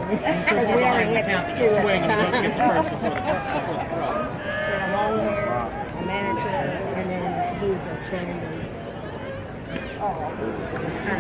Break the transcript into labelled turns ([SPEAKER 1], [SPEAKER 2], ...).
[SPEAKER 1] Because we already had two at the time.
[SPEAKER 2] Get the first before the throw.
[SPEAKER 1] We had a long hair, a manager, and then he's a standing. Oh, it's kind